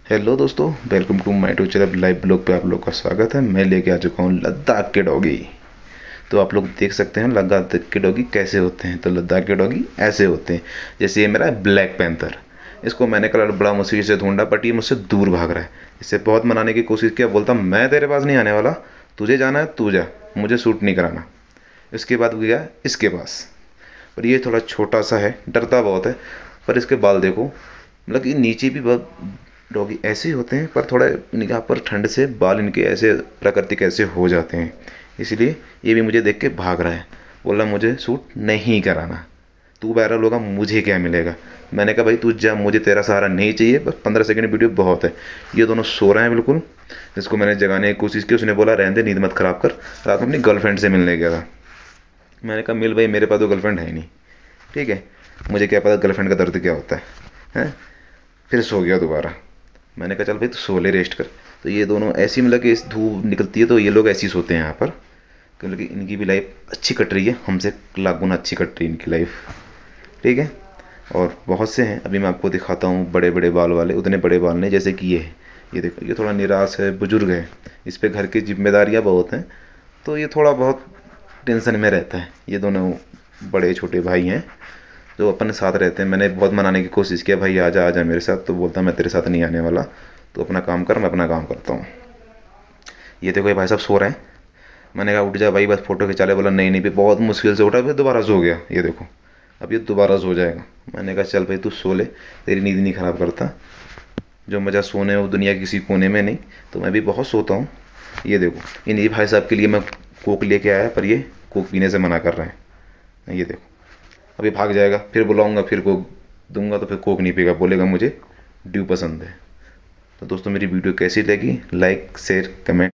Hello दोस्तों, welcome to my YouTube channel live blog पे आप लोग का स्वागत है। मैं लेके आ चुका हूँ लद्दाख के डॉगी। तो आप लोग देख सकते हैं लद्दाख के डॉगी कैसे होते हैं। तो लद्दाख के डॉगी ऐसे होते हैं। जैसे ये मेरा ब्लैक पैंथर, इसको मैंने कल बड़ा मुश्किल से ढूंढा बट ये मुझसे दूर भाग रहा है। इसे बहुत मनाने की कोशिश किया, बोलता मैं तेरे पास नहीं आने वाला, तुझे जाना है तू जा, मुझे सूट नहीं कराना। इसके बाद गया इसके पास, पर ये थोड़ा छोटा सा है, डरता बहुत है। पर इसके बाल देखो, मतलब कि नीचे भी बहुत डॉगी ऐसे ही होते हैं, पर थोड़ा इनके यहाँ पर ठंड से बाल इनके ऐसे प्राकृतिक ऐसे हो जाते हैं। इसलिए ये भी मुझे देख के भाग रहा है, बोला मुझे सूट नहीं कराना, तू वायरल होगा मुझे क्या मिलेगा। मैंने कहा भाई तू जा, मुझे तेरा सहारा नहीं चाहिए, बस 15 सेकंड वीडियो बहुत है। ये दोनों सो रहे हैं बिल्कुल। जिसको मैंने जगाने की कोशिश की, उसने बोला रहने दे, नींद मत खराब कर। रात में अपनी गर्लफ्रेंड से मिलने गया था। मैंने कहा मिल भाई, मेरे पास तो गर्लफ्रेंड है ही नहीं, ठीक है, मुझे क्या पता गर्लफ्रेंड का दर्द क्या होता है, हैं। फिर सो गया दोबारा। मैंने कहा चल भाई तू सो ले, रेस्ट कर। तो ये दोनों ऐसी, मतलब कि इस धूप निकलती है तो ये लोग ऐसे ही सोते हैं यहाँ पर, क्योंकि इनकी भी लाइफ अच्छी कट रही है, हमसे लाख गुना अच्छी कट रही है इनकी लाइफ, ठीक है। और बहुत से हैं, अभी मैं आपको दिखाता हूँ बड़े बड़े बाल वाले। उतने बड़े बाल नहीं जैसे कि ये है। ये देखो, ये थोड़ा निराश है, बुजुर्ग है, इस पे घर की जिम्मेदारियाँ बहुत हैं, तो ये थोड़ा बहुत टेंशन में रहता है। ये दोनों बड़े छोटे भाई हैं जो अपने साथ रहते हैं। मैंने बहुत मनाने की कोशिश किया, भाई आजा आजा मेरे साथ, तो बोलता मैं तेरे साथ नहीं आने वाला, तो अपना काम कर, मैं अपना काम करता हूँ। ये देखो ये भाई साहब सो रहे हैं। मैंने कहा उठ जा भाई, बस फोटो खिंचा ले। बोला नहीं नहीं, भी बहुत मुश्किल से उठा, फिर दोबारा सो गया। ये देखो अब ये दोबारा सो जाएगा। मैंने कहा चल भाई तू सो ले, तेरी नींद नहीं ख़राब करता। जो मज़ा सोने वो दुनिया के किसी कोने में नहीं। तो मैं भी बहुत सोता हूँ। ये देखो इन ये भाई साहब के लिए मैं कोक लेके आया, पर ये कोक पीने से मना कर रहे हैं। ये देखो अभी भाग जाएगा, फिर बुलाऊंगा, फिर कोक दूंगा तो फिर कोक नहीं पिएगा, बोलेगा मुझे ड्यू पसंद है। तो दोस्तों मेरी वीडियो कैसी लगी, लाइक शेयर कमेंट